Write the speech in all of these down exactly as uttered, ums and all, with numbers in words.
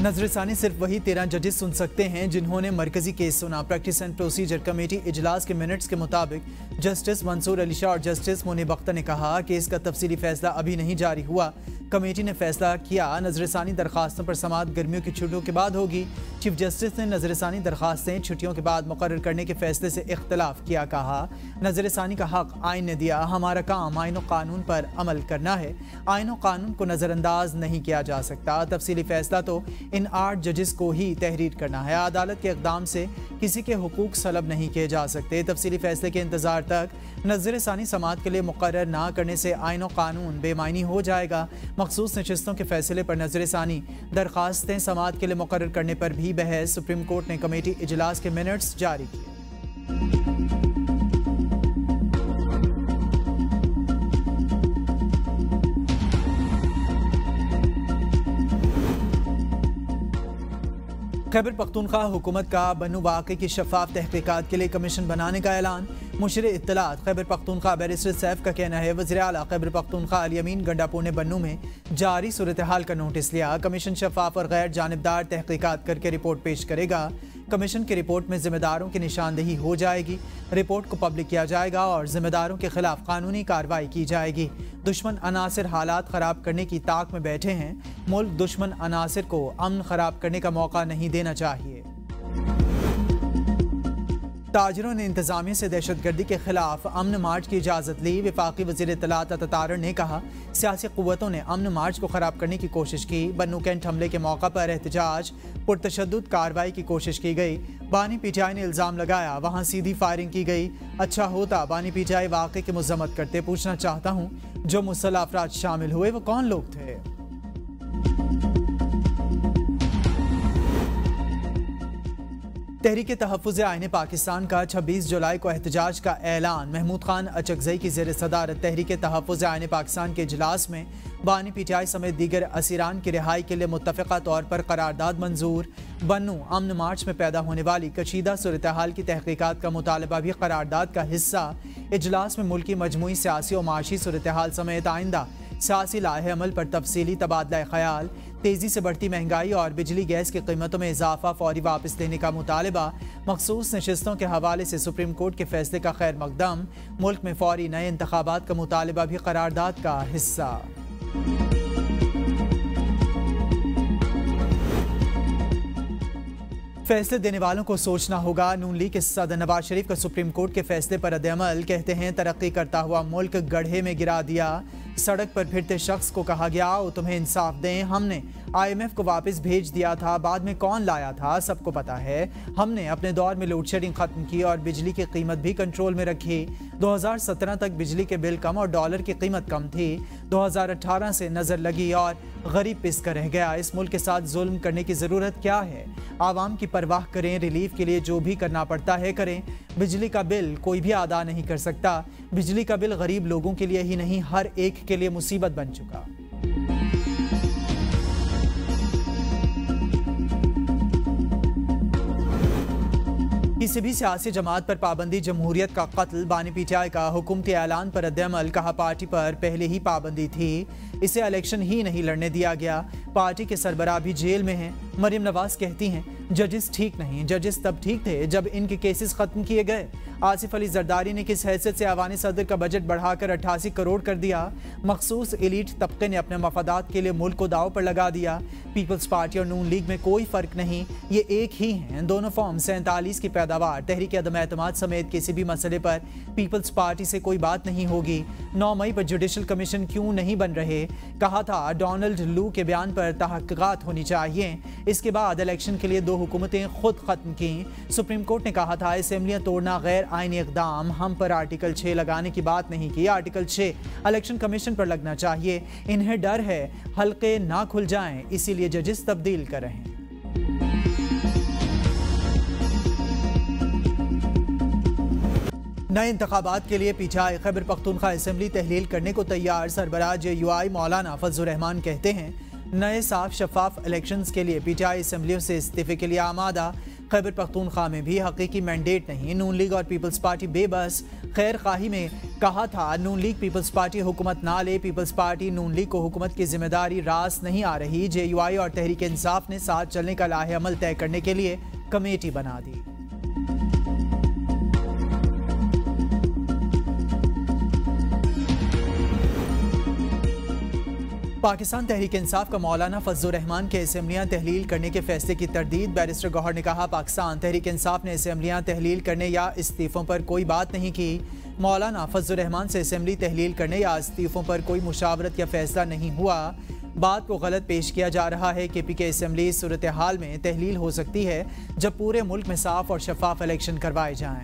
नजरसानी सिर्फ वही तेरह जजेस सुन सकते हैं जिन्होंने मरकजी केस सुना। प्रैक्टिस एंड प्रोसीजर कमेटी इजलास के मिनट्स के मुताबिक जस्टिस मंसूर अली शाह और जस्टिस मुनीब अख्तर ने कहा केस का तफसीली फैसला अभी नहीं जारी हुआ। कमेटी ने फैसला किया नजरसानी दरखास्तों पर समाअत गर्मियों की छुट्टियों के बाद होगी। चीफ जस्टिस ने नजरसानी दरखास्तें छुट्टियों के बाद मुकर्रर करने के फैसले से इख्तलाफ किया। कहा नजरसानी का हक आइन ने दिया, हमारा काम आइन और कानून पर अमल करना है, आइन और कानून को नज़रअंदाज नहीं किया जा सकता। तफसीली फैसला तो इन आठ जजेस को ही तहरीर करना है। अदालत के इक़दाम से किसी के हुकूक सलब नहीं किए जा सकते। तफसीली फैसले के इंतजार तक नजरसानी समाअत के लिए मुकर्रर ना करने से आइन और कानून बेमायनी हो जाएगा। मखसूस नशिस्तों के फैसले पर नजरसानी दरखास्तें समाअत के लिए मुकर्रर करने पर भी बहस। सुप्रीम कोर्ट ने कमेटी इजलास के मिनट्स जारी किए। खैबर पख्तूनख्वा हुकूमत का बन्नू वाक़े की शफाफ तहकीकात के लिए कमीशन बनाने का ऐलान। मुशीर इत्तलात खैबर पख्तूनख्वा बैरिस्टर सैफ का कहना है वज़ीर आला खैबर पख्तूनख्वा अल यमीन गंडापुर ने बन्नू में जारी सूरत हाल का नोटिस लिया। कमीशन शफाफ और गैर जानिबदार तहकीकात करके रिपोर्ट पेश करेगा। कमीशन की रिपोर्ट में जिम्मेदारों की निशानदेही हो जाएगी। रिपोर्ट को पब्लिक किया जाएगा और जिम्मेदारों के खिलाफ कानूनी कार्रवाई की जाएगी। दुश्मन अनासिर हालात ख़राब करने की ताक में बैठे हैं। मुल्क दुश्मन अनासिर को अमन ख़राब करने का मौका नहीं देना चाहिए। ताजरों ने इंतजामिया से दहशतगर्दी के खिलाफ अमन मार्च की इजाज़त ली। वफाकी वज़ीर इत्तलात अतातार ने कहा सियासी क़ुव्वतों ने अमन मार्च को ख़राब करने की कोशिश की। बन्नू कैंट हमले के मौका पर एहतजाज पुरतशद्दुद कार्रवाई की कोशिश की गई। बानी पीटीआई ने इल्ज़ाम लगाया वहाँ सीधी फायरिंग की गई। अच्छा होता बानी पीटीआई वाक़े की मज़म्मत करते। पूछना चाहता हूँ जो मुसल्लह अफराद शामिल हुए वो कौन लोग थे? तहरीक तहफ़्फ़ुज़ आइन पाकिस्तान का छब्बीस जुलाई को एहतजाज का ऐलान। महमूद खान अचकज़ई की ज़ेर सदारत तहरीक तहफ़्फ़ुज़ आइन पाकिस्तान के इजलास में बानी पीटीआई समेत दीगर असीरान की रिहाई के लिए मुत्तफ़िक़ा तौर पर करारदाद मंजूर। बन्नू अमन मार्च में पैदा होने वाली कशीदा सूरत हाल की तहक़ीक़ात का मुतालबा भी करारदाद का हिस्सा। इजलास में मुल्की मजमूई सियासी और माशी सूरत हाल समेत आइंदा सियासी लाहे अमल पर तफसीली तबादला ख्याल, तेज़ी से बढ़ती महंगाई और बिजली गैस की कीमतों में इजाफा फौरी वापस लेने का मुतालबा, मखसूस नशिस्तों के हवाले से सुप्रीम कोर्ट के फैसले का खैर मकदम, मुल्क में फौरी नए इंतखाबात का मुतालबा भी करारदाद का हिस्सा। फैसले देने वालों को सोचना होगा। नून लीग के सदर नवाज शरीफ का सुप्रीम कोर्ट के फैसले पर रद्द-ए-अमल। कहते हैं तरक्की करता हुआ मुल्क गड्ढे में गिरा दिया। सड़क पर फिरते शख्स को कहा गया वो तुम्हें इंसाफ दें, हमने आईएमएफ को वापस भेज दिया था, बाद में कौन लाया था सबको पता है। हमने अपने दौर में लोड शेडिंग खत्म की और बिजली की कीमत भी कंट्रोल में रखी। दो हज़ार सत्रह तक बिजली के बिल कम और डॉलर की कीमत कम थी। दो हज़ार अठारह से नजर लगी और गरीब पिस कर रह गया। इस मुल्क के साथ जुल्म करने की जरूरत क्या है? आवाम की परवाह करें, रिलीफ के लिए जो भी करना पड़ता है करें। बिजली का बिल कोई भी अदा नहीं कर सकता। बिजली का बिल गरीब लोगों के लिए ही नहीं हर एक के लिए मुसीबत बन चुका। किसी भी सियासी जमात पर पाबंदी जमहूरियत का कत्ल। बानी पीटीआई का हुकूमती ऐलान पर रद्द-ए-अमल। कहा पार्टी पर पहले ही पाबंदी थी, इसे इलेक्शन ही नहीं लड़ने दिया गया। पार्टी के सरबराह भी जेल में हैं। मरियम नवाज कहती हैं जजेस ठीक नहीं, जजेस तब ठीक थे जब इनके केसेस खत्म किए गए। आसिफ अली जरदारी ने किस हैसियत से आवानी सदर का बजट बढ़ाकर अट्ठासी करोड़ कर दिया। मखसूस एलीट तबके ने अपने मफादात के लिए मुल्क को दाव पर लगा दिया। पीपल्स पार्टी और नून लीग में कोई फर्क नहीं, ये एक ही हैं। दोनों फॉर्म सैंतालीस की पैदावार। तहरीक अदम एतमाद समेत किसी भी मसले पर पीपल्स पार्टी से कोई बात नहीं होगी। नौ मई पर जुडिशल कमीशन क्यों नहीं बन रहे? कहा था डोनाल्ड लू के बयान पर तहक़ीक़ात होनी चाहिए। इसके बाद इलेक्शन के लिए दो हुकूमतें खुद खत्म की। सुप्रीम कोर्ट ने कहा था असेंबलियां तोड़ना गैर आईनी इक़दाम। हम पर आर्टिकल छः लगाने की बात नहीं की। आर्टिकल छः इलेक्शन कमीशन पर लगना चाहिए। इन्हें डर है हल्के ना खुल जाएं, इसीलिए जजेस तब्दील कर रहे हैं। नए इंतखाबात के लिए पीटीआई खैबर पख्तूनख्वा असेंबली तहलील करने को तैयार। सरबराह जे यू आई मौलाना फजलुर रहमान कहते हैं नए साफ शफाफ इलेक्शंस के लिए पीटीआई असम्बलियों से इस्तीफे के लिए आमादा। खैबर पख्तूनख्वा में भी हकीकी मैंडेट नहीं, नून लीग और पीपल्स पार्टी बेबस। खैर खाही में कहा था नून लीग पीपल्स पार्टी हुकूमत ना ले, पीपल्स पार्टी नून लीग को हुकूमत की जिम्मेदारी रास नहीं आ रही। जेयूआई और तहरीक इंसाफ ने साथ चलने का लाहे अमल तय करने के लिए कमेटी बना दी। पाकिस्तान तहरीक इंसाफ का मौलाना फजलुर रहमान के असम्बलियां तहलील करने के फैसले की तरदीद। बैरिस्टर गौहर ने कहा पाकिस्तान तहरीक इंसाफ ने असम्बलियां तहलील करने या इस्तीफों पर कोई बात नहीं की। मौलाना फजलुर रहमान से असम्बली तहलील करने या इस्तीफों पर कोई मुशावरत या फैसला नहीं हुआ। बात को गलत पेश किया जा रहा है कि पी के असम्बली इस सूरत हाल में तहलील हो सकती है जब पूरे मुल्क में साफ और शफाफ इलेक्शन करवाए जाएं।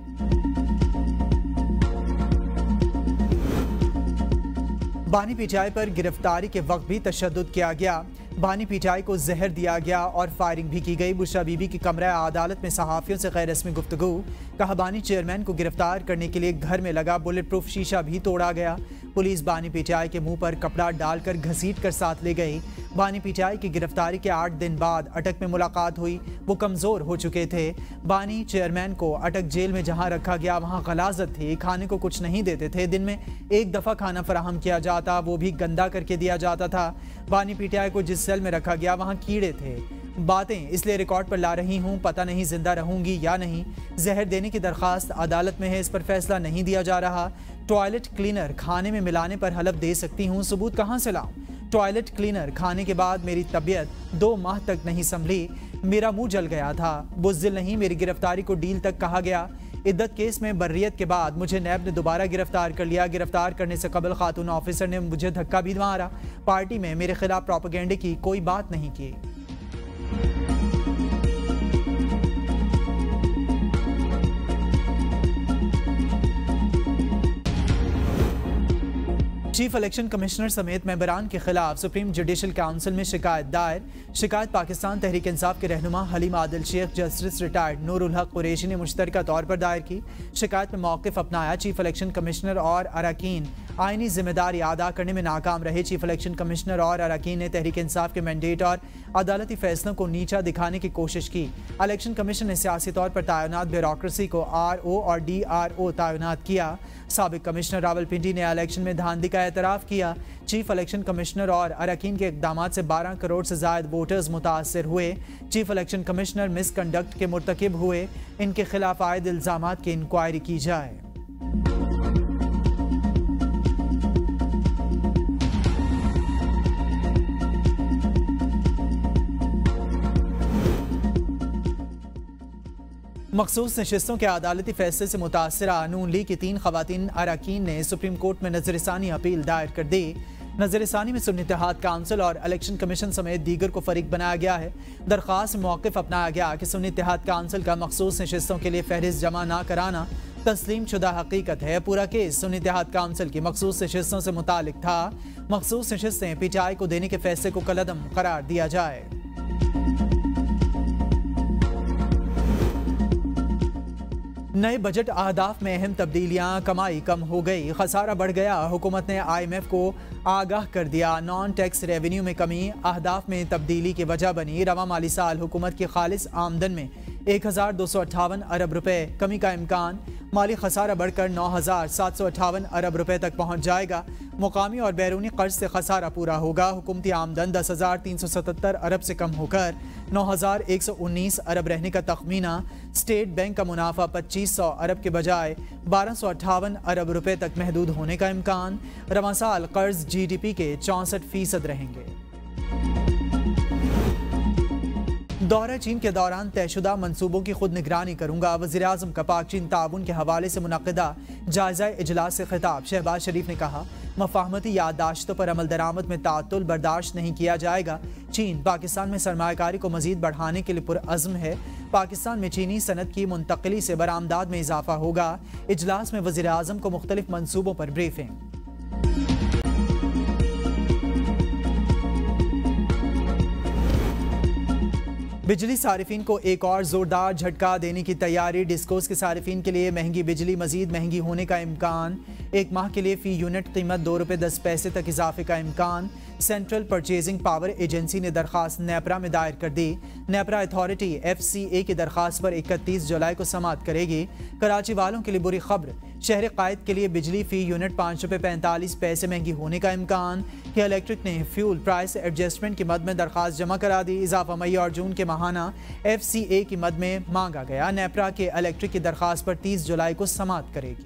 बानी पीटीआई पर गिरफ्तारी के वक्त भी तशद्दुद किया गया। बानी पीटीआई को जहर दिया गया और फायरिंग भी की गई। बुशरा बीबी की कमरा अदालत में सहाफ़ियों से गैर रस्मी गुफ्तगू। कहा बानी चेयरमैन को गिरफ्तार करने के लिए घर में लगा बुलेट प्रूफ शीशा भी तोड़ा गया। पुलिस बानी पीटीआई के मुंह पर कपड़ा डालकर घसीट कर साथ ले गई। बानी पीटीआई की गिरफ्तारी के आठ दिन बाद अटक में मुलाकात हुई। वो कमज़ोर हो चुके थे। बानी चेयरमैन को अटक जेल में जहां रखा गया वहां गलाजत थी, खाने को कुछ नहीं देते थे। दिन में एक दफ़ा खाना फराहम किया जाता, वो भी गंदा करके दिया जाता था। बानी पीटीआई को जिस सेल में रखा गया वहां कीड़े थे। बातें इसलिए रिकॉर्ड पर ला रही हूं, पता नहीं जिंदा रहूंगी या नहीं। जहर देने की दरखास्त अदालत में है, इस पर फैसला नहीं दिया जा रहा। टॉयलेट क्लीनर खाने में मिलाने पर हलफ दे सकती हूं, सबूत कहां से लाऊं? टॉयलेट क्लीनर खाने के बाद मेरी तबीयत दो माह तक नहीं संभली, मेरा मुंह जल गया था। बुज़दिल नहीं, मेरी गिरफ्तारी को डील तक कहा गया। इद्दत केस में बर्रियत के बाद मुझे नैब ने दोबारा गिरफ्तार कर लिया। गिरफ्तार करने से कबल खातून ऑफिसर ने मुझे धक्का भी मारा। पार्टी में मेरे खिलाफ प्रोपेगेंडे की कोई बात नहीं की। चीफ इलेक्शन कमिश्नर समेत मेंबरान के खिलाफ सुप्रीम जुडिशल काउंसिल में शिकायत दायर। शिकायत पाकिस्तान तहरीक इंसाफ के रहनुमा हलीम आदिल शेख, जस्टिस रिटायर्ड नूरुल हक कुरैशी ने मुश्तरका तौर पर दायर की। शिकायत में मौक़िफ़ अपनाया चीफ इलेक्शन कमिश्नर और अरकान आइनी जिम्मेदारी अदा करने में नाकाम रहे। चीफ इलेक्शन कमिश्नर और अरकान ने तहरीक इंसाफ के मैंडेट और अदालती फैसलों को नीचा दिखाने की कोशिश की। इलेक्शन कमीशन ने सियासी तौर पर तैनात ब्यूरोक्रेसी को आर ओ और डी आर ओ तैनात किया। साबिक कमिश्नर रावलपिंडी ने इलेक्शन में धांधली का एतराफ़ किया। चीफ इलेक्शन कमिश्नर और अरकान के इक़दामात से बारह करोड़ से ज़ायद वोटर्स मुतासर हुए। चीफ इलेक्शन कमिश्नर मिसकंडक्ट के मुर्तकिब हुए। इनके खिलाफ आयद इल्ज़ामात की इंक्वायरी की जाए। मखसूस नशिस्तों के अदालती फैसले से मुतासरा नून लीग की तीन खवातीन अरकान ने सुप्रीम कोर्ट में नजरसानी अपील दायर कर दी। नजरसानी में सुन्नी इत्तेहाद काउंसिल और इलेक्शन कमीशन समेत दीगर को फरीक बनाया गया है। दरख्वास्त में मौक़िफ़ अपनाया गया कि सुन्नी इत्तेहाद काउंसिल का मखसूस नशिस्तों के लिए फहरिस्त जमा ना कराना तस्लीम शुदा हकीकत है। पूरा केस सुन्नी इत्तेहाद काउंसिल की मखसूस नशिस्तों से मुतालिक था। मखसूस नशिस्तें पीटीआई को देने के फैसले को कलअदम करार दिया जाए। नए बजट अहदाफ में अहम तब्दीलियां, कमाई कम हो गई, खसारा बढ़ गया। हुकूमत ने आई एम एफ को आगाह कर दिया। नॉन टैक्स रेवेन्यू में कमी अहदाफ में तब्दीली की वजह बनी। रवा माली साल हुकूमत की खालिस आमदन में एक हज़ार दो सौ अट्ठावन अरब रुपए कमी का इम्कान। माली खसारा बढ़कर नौ हज़ार सात सौ अट्ठावन अरब रुपए तक पहुँच जाएगा। मुकामी और बैरूनी कर्ज से खसारा पूरा होगा। हुकूमती आमदन दस हज़ार तीन सौ सतहत्तर अरब से कम होकर नौ हज़ार एक सौ उन्नीस अरब रहने का तखमीना। स्टेट बैंक का मुनाफा पच्चीस सौ अरब के बजाय बारह सौ अट्ठावन अरब रुपए तक महदूद होने का इम्कान। रवां साल कर्ज जी डी पी के चौंसठ फीसद रहेंगे। दौरे चीन के दौरान तयशुदा मनसूबों की खुद निगरानी करूंगा। वज़ीर आज़म का पाक चीन ताउन के हवाले से मुनक़िदा जायज़ा इजलास से खिताब। शहबाज शरीफ ने कहा मफाहमती याददाश्तों पर अमल दरामद में तातुल बर्दाश्त नहीं किया जाएगा। चीन पाकिस्तान में सरमायाकारी को मजीद बढ़ाने के लिए पुरअज़्म है। पाकिस्तान में चीनी सनत की मुंतकली से बरामदाद में इजाफा होगा। इजलास में वज़ीर आज़म को मुख्तलिफ मनसूबों पर ब्रीफिंग। बिजली सारिफिन को एक और जोरदार झटका देने की तैयारी। डिस्कोस के सारिफिन के लिए महंगी बिजली मजीद महंगी होने का इम्कान। एक माह के लिए फी यूनिट कीमत दो रुपये दस पैसे तक इजाफे का इम्कान। सेंट्रल परचेजिंग पावर एजेंसी ने दरखास्त नेपरा में दायर कर दी। NEPRA authority F C A की दरखास्त पर इकतीस जुलाई को समाअत करेगी। कराची वालों के लिए बुरी खबर, शहर कायद के लिए बिजली फी यूनिट पाँच रुपये पैंतालीस पैसे महंगी होने का इम्कान। कि इलेक्ट्रिक ने फ्यूल प्राइस एडजस्टमेंट की मद में दरखास्त जमा करा दी। इजाफा मई और जून के माहाना एफ सी ए की मद में मांगा गया। नेपरा के इलेक्ट्रिक की दरखास्त पर तीस जुलाई को समाअत करेगी।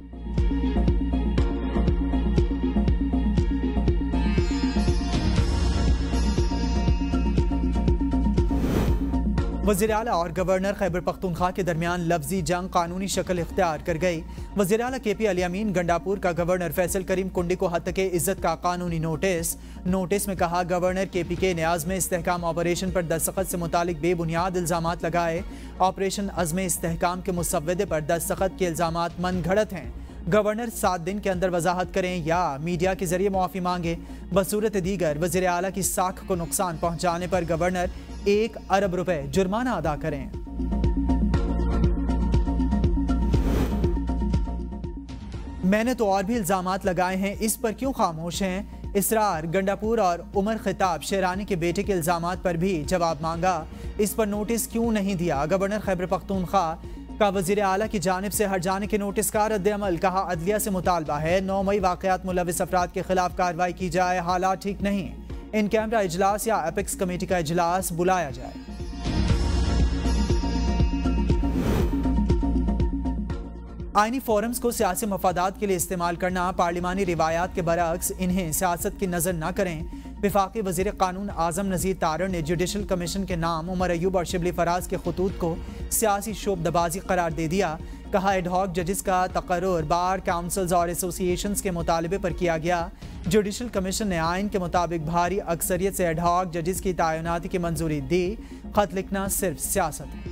वज़ीर आला और गवर्नर खैबर पख्तूनख्वा के दरमियान लफ्जी जंग कानूनी शक्ल इख्तियार कर गई। वज़ीर आला के पी अलियामीन गंडापुर का गवर्नर फैसल करीम कुंडी को हद के इज्जत का कानूनी नोटिस। नोटिस में कहा, गवर्नर के पी के ने आज़म इस्तेहकाम ऑपरेशन पर दस्तखत से मुतालिक बेबुनियाद इल्ज़ामात लगाए। ऑपरेशन अज़्म इस्तेहकाम के मुसव्वदे पर दस्तखत के इल्ज़ामात मन घड़त हैं। गवर्नर सात दिन के अंदर वजाहत करें या मीडिया के जरिए मुआफ़ी मांगे। बसूरत दीगर वज़ीर आला की साख को नुकसान पहुँचाने पर गवर्नर एक अरब रुपए जुर्माना अदा करें। मैंने तो और भी इल्जामात लगाए हैं, इस पर क्यों खामोश हैं? इसरार गंडापुर और उमर खिताब शेरानी के बेटे के इल्जामात पर भी जवाब मांगा। इस पर नोटिस क्यों नहीं दिया? गवर्नर खैबर पख्तूनख्वा का वज़ीर आला की जानिब से हट जाने के नोटिस का रद्द-ए-अमल। कहा, अदलिया से मुतालबा है नौ मई वाक़यात मुलविस अफराद के खिलाफ कार्रवाई की जाए। हालात ठीक नहीं, इन कैमरा इजलास या एपेक्स कमेटी का इजलास बुलाया जाए। आईनी फोरम्स को सियासी मफादात के लिए इस्तेमाल करना पार्लिमानी रिवायात के बरअक्स, इन्हें सियासत की नजर न करें। विफाकी वज़ीर कानून आज़म नज़ीर तारड़ ने जुडिशल कमीशन के नाम उमर अयूब और शिबली फराज के खतूत को सियासी शोबदबाजी करार दे दिया। कहा, एडहॉक जजेस का तकर्रुर बार काउंसिल्स और एसोसिएशंस के मुतालबे पर किया गया। जुडिशल कमीशन ने आइन के मुताबिक भारी अक्सरियत से एडहॉक जजेस की तैनाती की मंजूरी दी। खत लिखना सिर्फ सियासत है।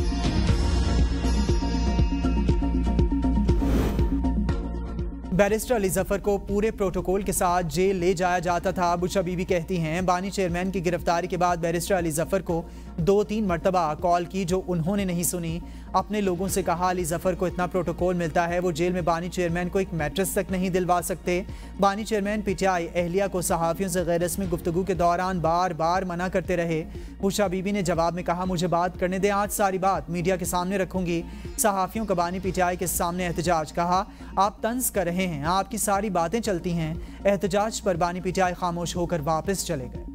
बैरिस्टर अली जफर को पूरे प्रोटोकॉल के साथ जेल ले जाया जाता था। बुशा बीबी कहती हैं, बानी चेयरमैन की गिरफ्तारी के बाद बैरिस्टर अली जफर को दो तीन मरतबा कॉल की जो उन्होंने नहीं सुनी। अपने लोगों से कहा, अली जफर को इतना प्रोटोकॉल मिलता है, वो जेल में बानी चेयरमैन को एक मैट्रेस तक नहीं दिलवा सकते। बानी चेयरमैन पीटीआई अहलिया को सहाफ़ियों से गैर रस्मी गुफ्तगू के दौरान बार बार मना करते रहे। बुशा बीबी ने जवाब में कहा, मुझे बात करने दें, आज सारी बात मीडिया के सामने रखूंगी। सहाफ़ियों का बानी पीटीआई के सामने एहतजाज। कहा, आप तंज कर रहे हैं, आपकी सारी बातें चलती हैं। एहतजाज पर बानी पीटीआई खामोश होकर वापस चले गए।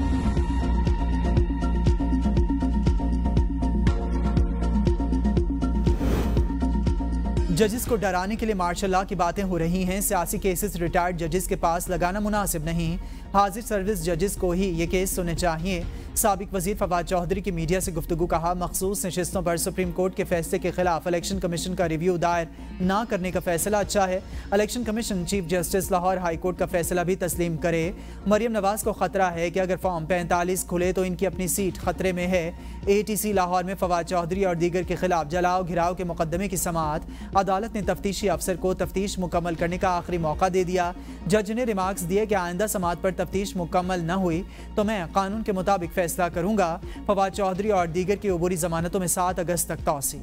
जजेस को डराने के लिए मार्शल लॉ की बातें हो रही हैं। सियासी केसेस रिटायर्ड जजेस के पास लगाना मुनासिब नहीं। हाजिर सर्विस जजेस को ही ये केस सुनने चाहिए। साबिक वजीर फवाद चौधरी की मीडिया से गुफ्तगू। कहा, मखसूस नशिस्तों पर सुप्रीम कोर्ट के फैसले के खिलाफ इलेक्शन कमीशन का रिव्यू दायर ना करने का फैसला अच्छा है। Election commission chief justice Lahore high court का फैसला भी तस्लीम करे। मरियम नवाज को खतरा है कि अगर फॉर्म पैंतालीस खुले तो इनकी अपनी सीट खतरे में है। ए टी सी लाहौर में फवाद चौधरी और दीगर के खिलाफ जलाओ घिराव के मुकदमे की समाअत। अदालत ने तफ्तीशी अफसर को तफ्तीश मुकम्मल करने का आखिरी मौका दे दिया। जज ने रिमार्क्स दिए कि आइंदा समाअत पर तफ्तीश मुकम्मल न हुई तो मैं कानून के मुताबिक फैसला करूंगा। फवाद चौधरी और दीगर की अबूरी जमानतों में सात अगस्त तक तौसी।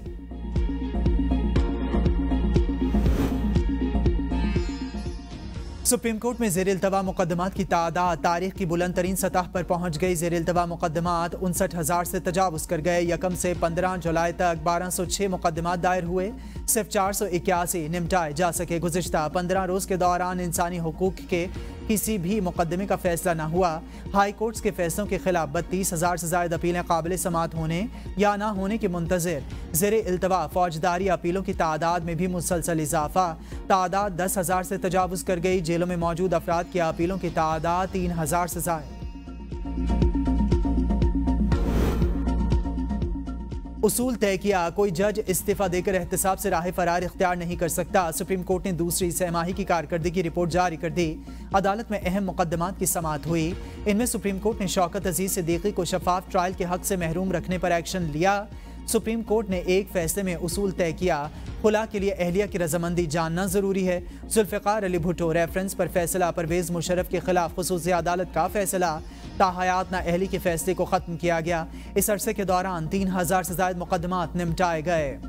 सुप्रीम कोर्ट में ज़ेर इल्तवा मुकदमात की तादाद तारीख की बुलंद तरीन सतह पर पहुँच गई। ज़ेर इल्तवा मुकदमात उनसठ हज़ार से तजावुज कर गए। यकम से पंद्रह जुलाई तक बारह सौ छः मुकदमात दायर हुए, सिर्फ चार सौ इक्यासी निपटाए जा सके। गुज़िश्ता पंद्रह रोज़ के दौरान इंसानी हुकूक के किसी भी मुकदमे का फैसला न हुआ। हाई कोर्ट्स के फैसलों के खिलाफ बत्तीस हज़ार से ज़ायद अपीलें काबिल समाअत होने या ना होने की मुंतज़िर। ज़ेर इल्तवा फौजदारी अपीलों की तादाद में भी मुसलसल इजाफा। तादाद दस हज़ार से तजावुज़ कर गई। जेलों में मौजूद अफराद की अपीलों की तादाद तीन हज़ार से ज़ायद। उसूल तय किया, कोई जज इस्तीफा देकर एहतसाब से राह फरार इख्तियार नहीं कर सकता। सुप्रीम कोर्ट ने दूसरी सहमाही की कारकर्दगी रिपोर्ट जारी कर दी। अदालत में अहम मुकदमात की समाअत हुई। इनमें सुप्रीम कोर्ट ने शौकत अजीज सिद्दीकी को शफाफ ट्रायल के हक से महरूम रखने पर एक्शन लिया। सुप्रीम कोर्ट ने एक फैसले में उसूल तय किया, खुला के लिए अहलिया की रजामंदी जानना जरूरी है। जुल्फ़िकार अली भुट्टो रेफरेंस पर फैसला। परवेज मुशर्रफ के खिलाफ खुसूसी अदालत का फैसला। ताहयात ना अहली के फैसले को खत्म किया गया। इस अरसे के दौरान तीन हजार से ज्यादा मुकदमात निपटाए गए।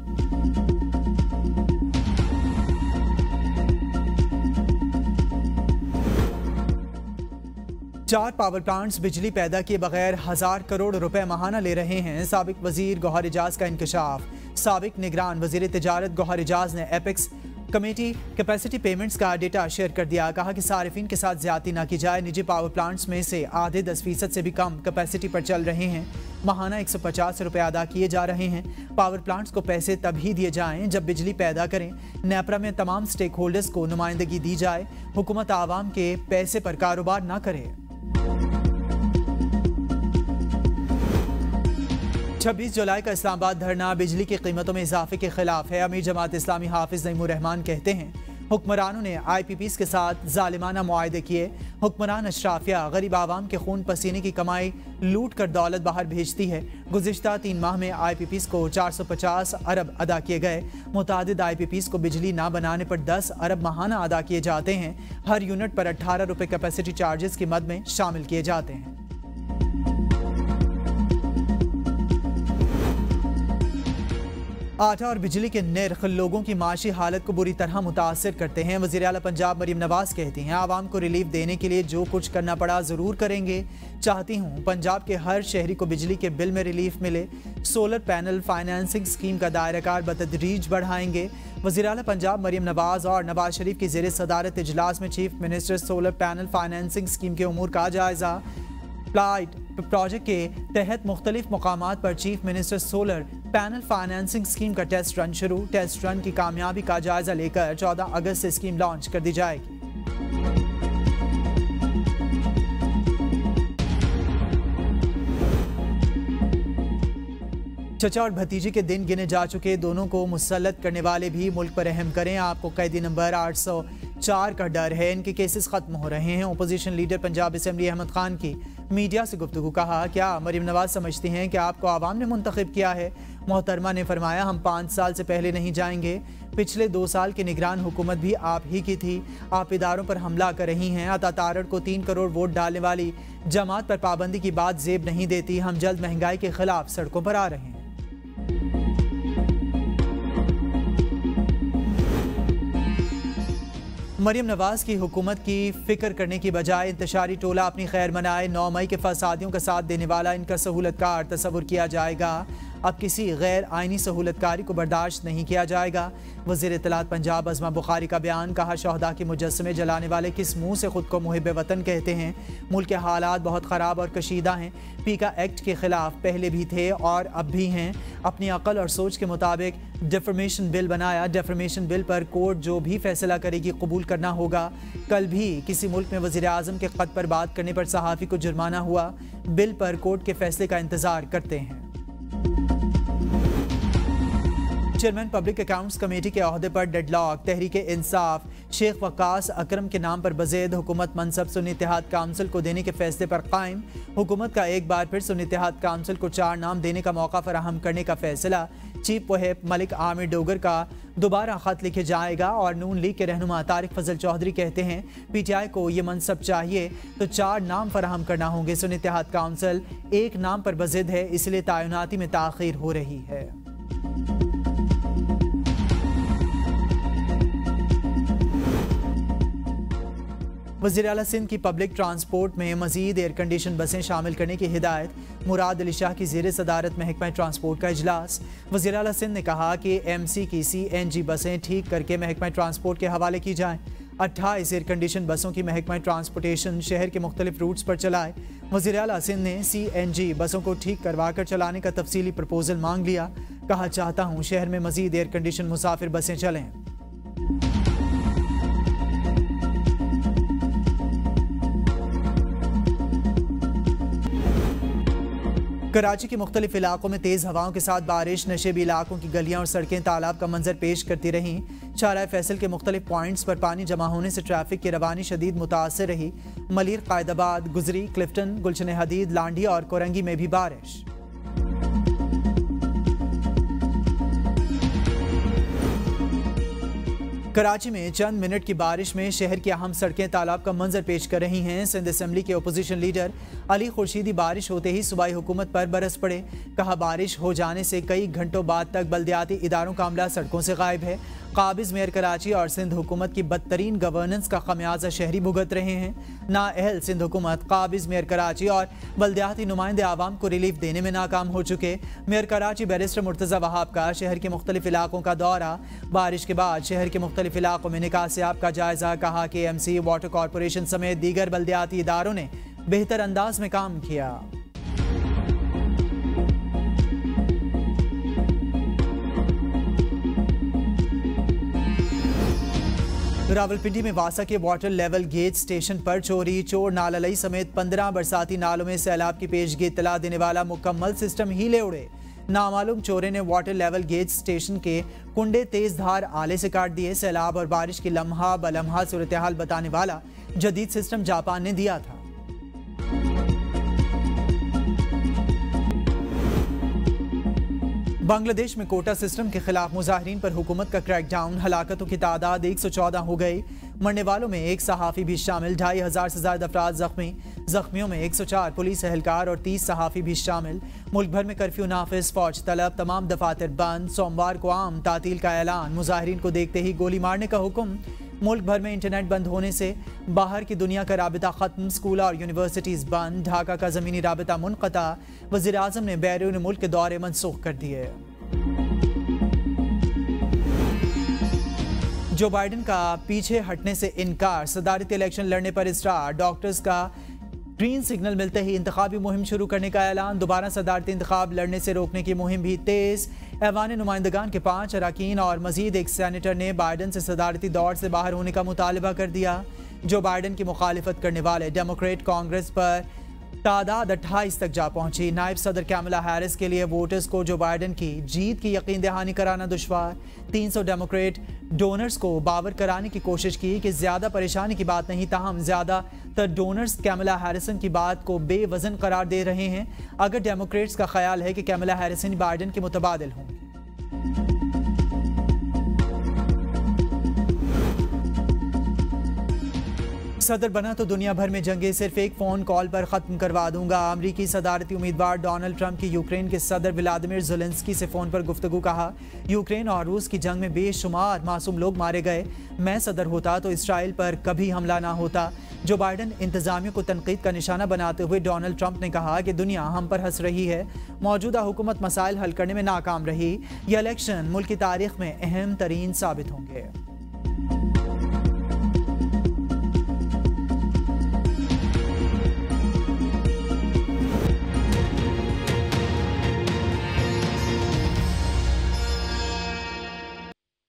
चार पावर प्लांट्स बिजली पैदा किए बगैर हजार करोड़ रुपए माहाना ले रहे हैं। साबिक वजीर गौहर एजाज का इंकशाफ। साबिक निगरान वजीर तिजारत गौहर एजाज ने एपेक्स कमेटी कैपेसिटी पेमेंट्स का डेटा शेयर कर दिया। कहा कि सारिफिन के साथ ज्यादती ना की जाए। निजी पावर प्लांट्स में से आधे दस फीसद से भी कम कैपेसिटी पर चल रहे हैं। माहाना एक सौ पचास रुपये अदा किए जा रहे हैं। पावर प्लांट्स को पैसे तभी दिए जाएं जब बिजली पैदा करें। नेपरा में तमाम स्टेक होल्डर्स को नुमाइंदगी दी जाए। हुकूमत आवाम के पैसे पर कारोबार ना करे। छब्बीस जुलाई का इस्लामाबाद धरना बिजली की कीमतों में इजाफे के खिलाफ है। अमीर जमात इस्लामी हाफिज नईमुर रहमान कहते हैं हुक्मरानों ने आई पी पीज़ के साथ जालिमाना मुआहदे किए। हुक्मरान अशराफिया गरीब आवाम के खून पसीने की कमाई लूट कर दौलत बाहर भेजती है। गुज़िश्ता तीन माह में आई पी पीज़ को चार सौ पचास अरब अदा किए गए। मुतादिद आई पी पीज़ को बिजली ना बनाने पर दस अरब माहाना अदा किए जाते हैं। हर यूनिट पर अट्ठारह रुपये कैपेसिटी चार्जेस की मद में शामिल किए जाते हैं। आटा और बिजली के निर्ख लोगों की माशी हालत को बुरी तरह मुतासर करते हैं। वज़ीर आला पंजाब मरीम नवाज कहती हैं आवाम को रिलीफ देने के लिए जो कुछ करना पड़ा ज़रूर करेंगे। चाहती हूँ पंजाब के हर शहरी को बिजली के बिल में रिलीफ मिले। सोलर पैनल फाइनेंसिंग स्कीम का दायराकार बतदरीज बढ़ाएंगे। वज़ीर आला पंजाब मरीम नवाज और नवाज शरीफ की ज़ेरे सदारत इजलास में chief minister solar panel financing scheme के उमूर का जायजा। प्लाइट प्रोजेक्ट के तहत मुख्तलिफ मकामात पर chief minister solar panel financing scheme का टेस्ट रन शुरू। टेस्ट रन की कामयाबी का जायजा लेकर चौदह अगस्त से स्कीम लॉन्च कर दी जाएगी। चचा और भतीजी के दिन गिने जा चुके दोनों को मुसल्लत करने वाले भी मुल्क पर रहम करें। आपको कैदी नंबर आठ सौ चार का डर है। इनके केसेस खत्म हो रहे हैं। Opposition leader Punjab assembly Ahmed Khan की मीडिया से गुफ्तगू। कहा क्या मरीम नवाज समझती हैं कि आपको आवाम ने मुंतखब किया है? मोहतरमा ने फरमाया हम पाँच साल से पहले नहीं जाएंगे। पिछले दो साल की निगरान हुकूमत भी आप ही की थी। आप इदारों पर हमला कर रही हैं। अता तारड़ को तीन करोड़ वोट डालने वाली जमात पर पाबंदी की बात जेब नहीं देती। हम जल्द महंगाई के खिलाफ सड़कों पर आ रहे हैं। मरीम नवाज की हुकूमत की फिक्र करने की बजाय इंतशारी टोला अपनी खैर मनाए। नौ मई के फसादियों का साथ देने वाला इनका सहूलतकार तस्वुर किया जाएगा। अब किसी गैर आइनी सहूलतकारी को बर्दाश्त नहीं किया जाएगा। वज़ीर इत्तलात पंजाब अज़मा बुखारी का बयान। कहा शहदा के मुजस्समे जलाने वाले किस मुँह से खुद को मुहिब वतन कहते हैं? मुल्क के हालात बहुत ख़राब और कशीदा हैं। पीका एक्ट के ख़िलाफ़ पहले भी थे और अब भी हैं। अपनी अकल और सोच के मुताबिक डिफर्मेशन बिल बनाया। डिफर्मेशन बिल पर कोर्ट जो भी फैसला करेगी कबूल करना होगा। कल भी किसी मुल्क में वज़ीर आज़म के ख़त पर बात करने पर सहाफ़ी को जुर्माना हुआ। बिल पर कोर्ट के फैसले का इंतज़ार करते हैं। चेयरमैन पब्लिक अकाउंट्स कमेटी के अहदे पर डेडलॉक। तहरीक इंसाफ शेख वकास अकरम के नाम पर बज़ेद हुकूमत मनसब सुन्नी इत्तेहाद काउंसिल को देने के फैसले पर कायम। हुकूमत का एक बार फिर सुन्नी इत्तेहाद काउंसिल को चार नाम देने का मौका फराहम करने का फैसला। चीफ व्हिप मलिक आमिर डोगर का दोबारा खत लिखे जाएगा। और नून लीग के रहनुमा तारिक फजल चौधरी कहते हैं पी टी आई को ये मनसब चाहिए तो चार नाम फराहम करना होंगे। सुन्नी इत्तेहाद काउंसिल एक नाम पर बज़िद है, इसलिए तायुनाती में ताख़ीर हो रही है। वज़ीर आला सिंध की पब्लिक ट्रांसपोर्ट में मज़ीद एयर कंडीशन बसें शामिल करने की हिदायत। मुराद अली शाह की ज़ेरे सदारत महकमा ट्रांसपोर्ट का इजलास। वज़ीर आला सिंध ने कहा कि एम सी की सी एन जी बसें ठीक करके महकमा ट्रांसपोर्ट के हवाले की जाएँ। अट्ठाईस एयर कंडीशन बसों की महकमा ट्रांसपोर्टेशन शहर के मुख्तलिफ रूट्स पर चलाए। वज़ीर आला सिंध ने सी एन जी बसों को ठीक करवा कर चलाने का तफसीली प्रपोजल मांग लिया। कहा चाहता हूँ शहर में मज़ीद एयर कंडीशन मुसाफिर बसें चलें। कराची के मुख्तलिफ इलाकों में तेज़ हवाओं के साथ बारिश। नशेबी इलाकों की गलियां और सड़कें तालाब का मंजर पेश करती रहीं। चाराय फैसल के मुख्तलिफ पॉइंट्स पर पानी जमा होने से ट्रैफिक की रवानी शदीद मुतासर रही। मलीर, कायदाबाद, गुजरी, क्लिफ्टन, गुलशन हदीद, लांडी और कोरंगी में भी बारिश। कराची में चंद मिनट की बारिश में शहर की अहम सड़कें तालाब का मंजर पेश कर रही हैं। सिंध असेंबली के अपोजिशन लीडर अली खुर्शीदी बारिश होते ही सूबाई हुकूमत पर बरस पड़े। कहा, बारिश हो जाने से कई घंटों बाद तक बल्दियाती इदारों का अमला सड़कों से गायब है। काबिज मेयर कराची और सिंध हुकूमत की बदतरीन गवर्नेंस का खमियाजा शहरी भुगत रहे हैं। नाअहल सिंध हुकूमत, काबिज मेयर कराची और बल्दियाती नुमाइंदे आवाम को रिलीफ देने में नाकाम हो चुके। मेयर कराची बैरिस्टर मुर्तज़ा वहाब का शहर के मुख्तलिफ इलाकों का दौरा। बारिश के बाद शहर के मुख्तलिफ इलाकों में निकासियाब का जायजा। कहा कि एम सी, वाटर कॉरपोरेशन समेत दीगर बल्दियाती इदारों ने बेहतर अंदाज में काम किया। रावलपिंडी में वासा के वाटर लेवल गेज स्टेशन पर चोरी, चोर नाललई समेत पंद्रह बरसाती नालों में सैलाब की पेशगी इत्तला देने वाला मुकम्मल सिस्टम ही ले उड़े। नामालूम चोरे ने वाटर लेवल गेज स्टेशन के कुंडे तेज धार आले से काट दिए। सैलाब और बारिश की लम्हा बलम्हा सूरत हाल बताने वाला जदीद सिस्टम जापान ने दिया था। बांग्लादेश में कोटा सिस्टम के खिलाफ मुजाहिरीन पर हुकूमत का क्रैकडाउन। हलाकतों की तादाद एक सौ चौदह हो गई। मरने वालों में एक सहाफ़ी भी शामिल। ढाई हजार से ज्यादा अफराद जख्मी। जख्मियों में एक सौ चार पुलिस एहलकार और तीस सहाफ़ी भी शामिल। मुल्क भर में कर्फ्यू नाफिज, फौज तलब, तमाम दफातर बंद। सोमवार को आम तातील का ऐलान। मुजाहिरीन को देखते ही गोली मारने का हुक्म। मुल्क भर में इंटरनेट बंद होने से बाहर की दुनिया का राबिता खत्म। स्कूल और यूनिवर्सिटीज बंद। ढाका का ज़मीनी राबिता मुनक़ता। वज़ीर आज़म ने बैरून मुल्क के दौरे मनसूख कर दिए। जो बाइडन का पीछे हटने से इनकार। सदारती इलेक्शन लड़ने पर इसरार। डॉक्टर्स का ग्रीन सिग्नल मिलते ही इंतखाबी मुहिम शुरू करने का ऐलान। दोबारा सदारती इंतखाब लड़ने से रोकने की मुहिम भी तेज। ऐवान नुमाइंदगान के पांच अरकान और मजीद एक सेनेटर ने बाइडन से सदारती दौड़ से बाहर होने का मुतालबा कर दिया। जो बाइडन की मुखालिफत करने वाले डेमोक्रेट कांग्रेस पर तादाद अट्ठाईस तक जा पहुंची। नायब सदर कैमला हैरिस के लिए वोटर्स को जो बाइडन की जीत की यकीन दहानी कराना दुश्वार। तीन सौ डेमोक्रेट डोनर्स को बावर कराने की कोशिश की कि ज्यादा परेशानी की बात नहीं, ताहम ज्यादातर डोनर्स कैमला हैरिसन की बात को बेवजन करार दे रहे हैं। अगर डेमोक्रेट्स का ख्याल है कि कैमला हैरिसन बाइडन के मुतबादिल होंगे। सदर बना तो दुनिया भर में जंगें सिर्फ एक फोन कॉल पर खत्म करवा दूंगा। अमरीकी सदारती उम्मीदवार डोनाल्ड ट्रंप की यूक्रेन के सदर व्लादिमीर ज़ेलेंस्की से फोन पर गुफ्तगू। कहा, यूक्रेन और रूस की जंग में बेशुमार मासूम लोग मारे गए। मैं सदर होता तो इसराइल पर कभी हमला ना होता। जो बाइडन इंतजामिया को तनकीद का निशाना बनाते हुए डोनाल्ड ट्रंप ने कहा कि दुनिया हम पर हंस रही है। मौजूदा हुकूमत मसाइल हल करने में नाकाम रही। यह इलेक्शन मुल्क की तारीख में अहम तरीन साबित होंगे।